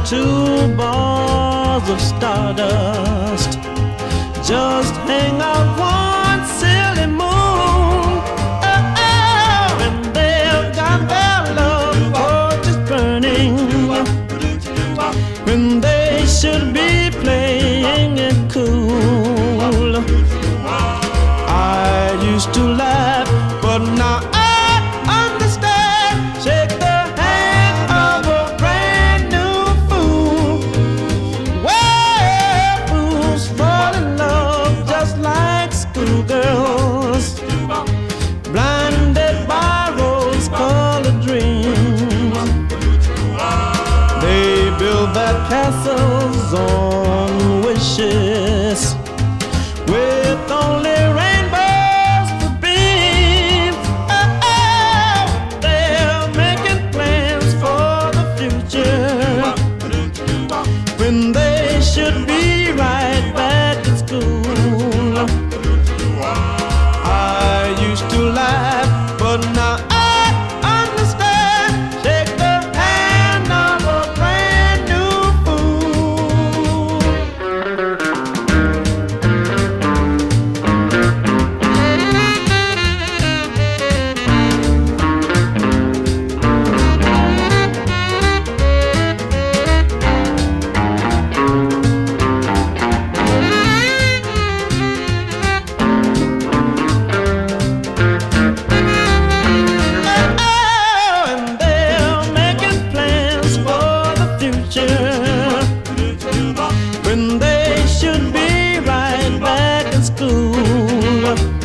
two balls of stardust just hang out one silly moon. Oh, and they've got their love torches burning when they should be playing it cool. I used to laugh, but now I understand. Shake the hand of a brand new fool. Well, fools fall in love just like schoolgirls, blinded by rose-colored dreams. They build their castles on wishes with only rainbows for beams. Oh, they're making plans for the future when they should be right back at school. I used to laugh, but now I understand. Shake the hand of a brand new fool. When they should be right back in school.